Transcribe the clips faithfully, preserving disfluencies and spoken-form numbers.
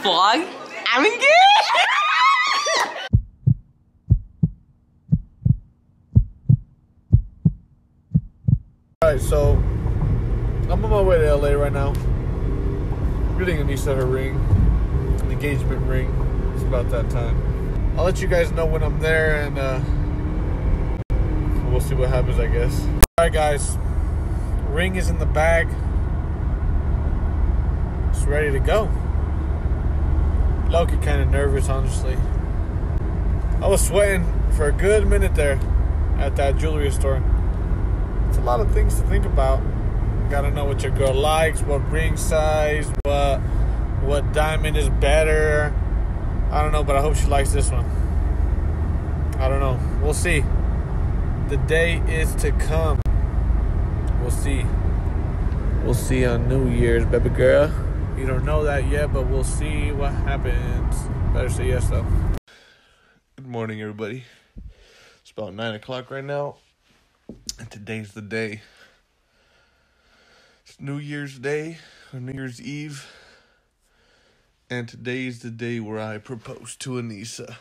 vlog. I'm engaged! Alright, so I'm on my way to L A right now. I'm getting Anissa her ring, an engagement ring. It's about that time. I'll let you guys know when I'm there, and uh, we'll see what happens, I guess. Alright guys, ring is in the bag. It's ready to go. Low-key kind of nervous, honestly. I was sweating for a good minute there at that jewelry store. It's a lot of things to think about. You gotta know what your girl likes, what ring size, what what diamond is better. I don't know, but I hope she likes this one. I don't know. We'll see. The day is to come. We'll see. We'll see on New Year's, baby girl. You don't know that yet, but we'll see what happens. Better say yes, though. Good morning, everybody. It's about nine o'clock right now. And today's the day. It's New Year's Day, or New Year's Eve. And today's the day where I propose to Anissa.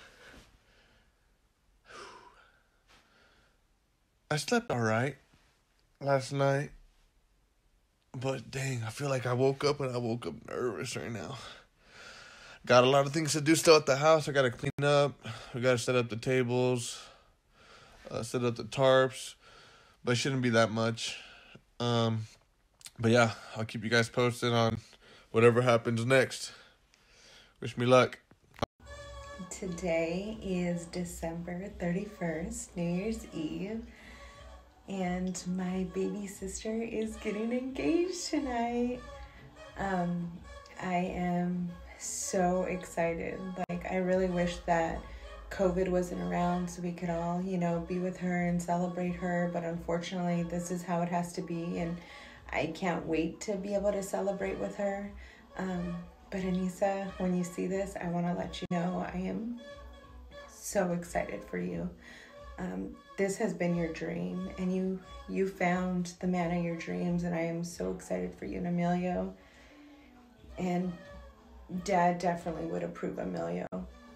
I slept alright last night. But dang, I feel like I woke up and I woke up nervous right now. Got a lot of things to do still at the house. I got to clean up. We got to set up the tables. Uh, set up the tarps. But it shouldn't be that much. Um, but yeah, I'll keep you guys posted on whatever happens next. Wish me luck. Today is December thirty-first, New Year's Eve. And my baby sister is getting engaged tonight. Um, I am so excited. Like, I really wish that COVID wasn't around so we could all, you know, be with her and celebrate her. But unfortunately, this is how it has to be. And I can't wait to be able to celebrate with her. Um, but Anissa, when you see this, I want to let you know I am so excited for you. Um, this has been your dream, and you you found the man of your dreams, and I am so excited for you and Emilio. And Dad definitely would approve Emilio.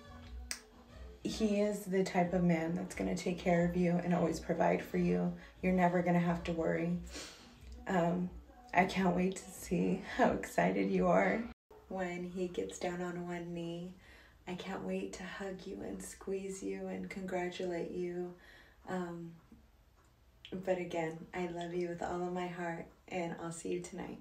He is the type of man that's going to take care of you and always provide for you. You're never going to have to worry. Um, I can't wait to see how excited you are when he gets down on one knee. I can't wait to hug you and squeeze you and congratulate you. Um, but again, I love you with all of my heart, and I'll see you tonight.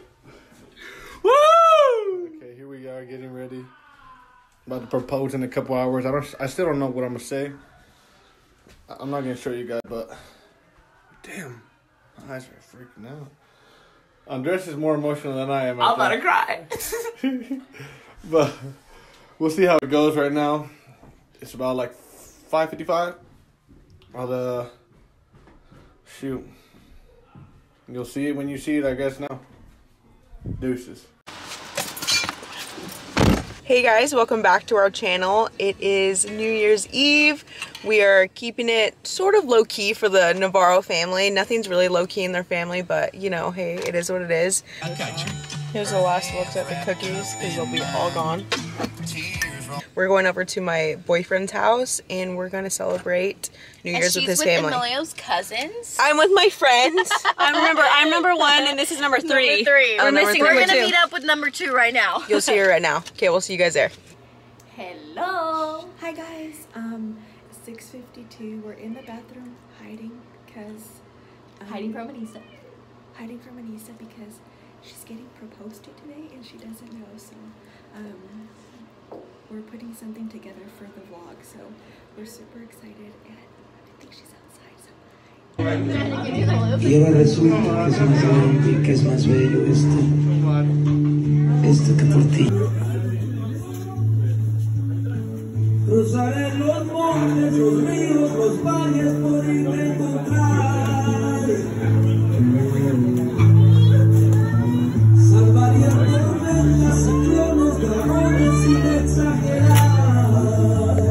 Woo! Okay, here we are getting ready. About to propose in a couple hours. I don't. I still don't know what I'm gonna say. I'm not gonna show you guys, but damn, my eyes are freaking out. Andres is more emotional than I am. I'm about to cry. But we'll see how it goes right now. It's about like five fifty-five. I'll, uh, shoot. You'll see it when you see it, I guess, now. Deuces. Hey guys, welcome back to our channel. It is New Year's Eve. We are keeping it sort of low-key for the Navarro family. Nothing's really low-key in their family, but, you know, hey, it is what it is. Here's the last looks at the cookies, because they'll be all gone. We're going over to my boyfriend's house, and we're going to celebrate New Year's with his family. And she's with Emilio's cousins. I'm with my friends. I'm number, I'm number one, and this is number three. Number three. Oh, We're number missing. three. We're going to Two. meet up with number two right now. You'll see her right now. Okay, we'll see you guys there. Hello. Hi guys. Um, six fifty-two. We're in the bathroom hiding because um, Hiding from Anissa. Hiding from Anissa because she's getting proposed to today and she doesn't know. So, um, we're putting something together for the vlog. So we're super excited, and I think she's outside. So. Y ahora resulta que es más grande y que es más bello esto, esto que por ti. Cruzaré los montes, los ríos, los valles por irme a encontrar. Salvaría tormentas, ciclones, dragones sin exagerar.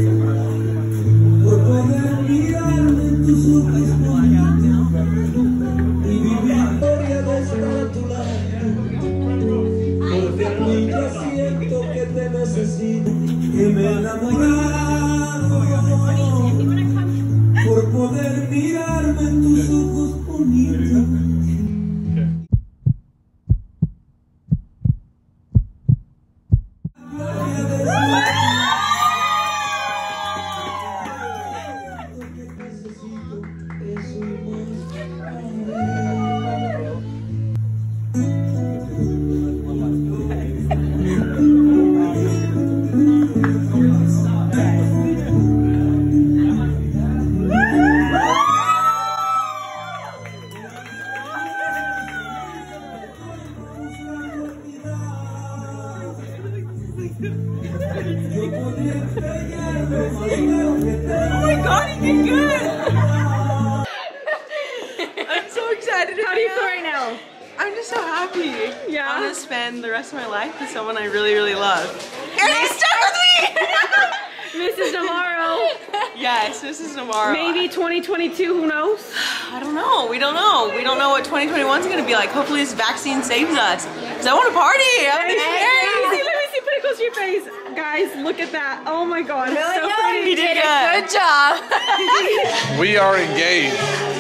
Por poder mirarme en tus ojos bonitos y vivir la historia de estar a tu lado. Porque nunca siento que te necesito, que me he enamorado por poder mirarme en tus ojos bonitos. Oh my god, he did good! I'm so excited. How do you feel right now? I'm just so happy. Yeah. I'm gonna spend the rest of my life with someone I really, really love. And he's stuck with me! Missus Navarro. Yes, this is tomorrow. Maybe twenty twenty-two, who knows? I don't know. We don't know. We don't know what twenty twenty-one is gonna be like. Hopefully this vaccine saves us. Cause I want to party. I want to Let me see, let me see, put it close to your face. Guys, look at that. Oh my god, it's so pretty. He did Good good. job. We are engaged.